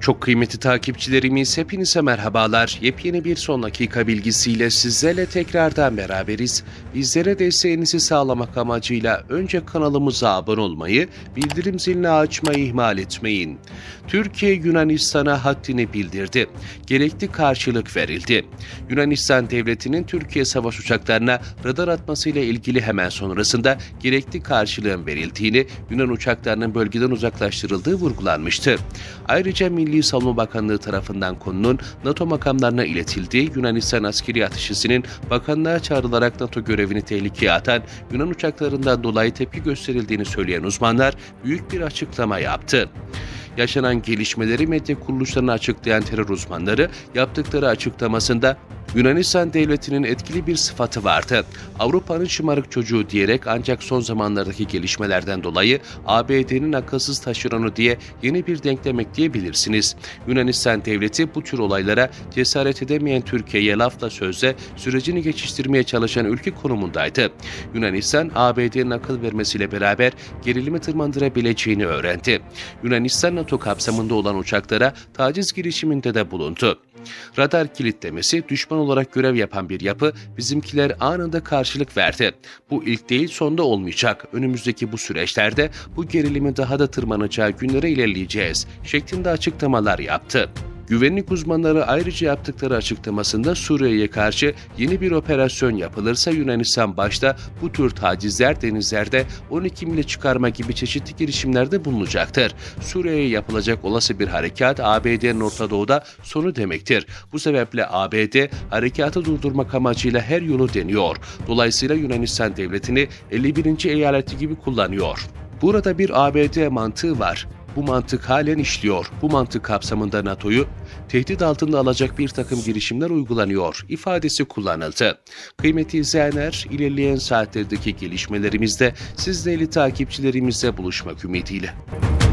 Çok kıymetli takipçilerimiz, hepinize merhabalar. Yepyeni bir son dakika bilgisiyle sizlerle tekrardan beraberiz. Bizlere desteğinizi sağlamak amacıyla önce kanalımıza abone olmayı, bildirim zilini açmayı ihmal etmeyin. Türkiye Yunanistan'a haddini bildirdi. Gerekli karşılık verildi. Yunanistan devletinin Türkiye savaş uçaklarına radar atmasıyla ilgili hemen sonrasında gerekli karşılığın verildiğini, Yunan uçaklarının bölgeden uzaklaştırıldığı vurgulanmıştı. Ayrıca Milli Savunma Bakanlığı tarafından konunun NATO makamlarına iletildiği, Yunanistan askeri ateşisinin bakanlığa çağrılarak NATO görevini tehlikeye atan Yunan uçaklarından dolayı tepki gösterildiğini söyleyen uzmanlar büyük bir açıklama yaptı. Yaşanan gelişmeleri medya kuruluşlarına açıklayan terör uzmanları yaptıkları açıklamasında Yunanistan devletinin etkili bir sıfatı vardı. Avrupa'nın şımarık çocuğu diyerek, ancak son zamanlardaki gelişmelerden dolayı ABD'nin akılsız taşeronu diye yeni bir denklem ekleyebilirsiniz. Yunanistan devleti bu tür olaylara cesaret edemeyen Türkiye'ye lafla sözle sürecini geçiştirmeye çalışan ülke konumundaydı. Yunanistan, ABD'nin akıl vermesiyle beraber gerilimi tırmandırabileceğini öğrendi. Yunanistan NATO kapsamında olan uçaklara taciz girişiminde de bulundu. Radar kilitlemesi, düşman olarak görev yapan bir yapı, bizimkiler anında karşılık verdi. Bu ilk değil, sonda olmayacak. Önümüzdeki bu süreçlerde bu gerilimin daha da tırmanacağı günlere ilerleyeceğiz şeklinde açıklamalar yaptı. Güvenlik uzmanları ayrıca yaptıkları açıklamasında Suriye'ye karşı yeni bir operasyon yapılırsa Yunanistan başta bu tür tacizler denizlerde 12 mile çıkarma gibi çeşitli girişimlerde bulunacaktır. Suriye'ye yapılacak olası bir harekat ABD'nin Orta Doğu'da sonu demektir. Bu sebeple ABD harekatı durdurmak amacıyla her yolu deniyor. Dolayısıyla Yunanistan devletini 51. eyaleti gibi kullanıyor. Burada bir ABD mantığı var. Bu mantık halen işliyor. Bu mantık kapsamında NATO'yu tehdit altında alacak bir takım girişimler uygulanıyor ifadesi kullanıldı. Kıymetli izleyenler, ilerleyen saatlerdeki gelişmelerimizde siz değerli takipçilerimizle buluşmak ümidiyle.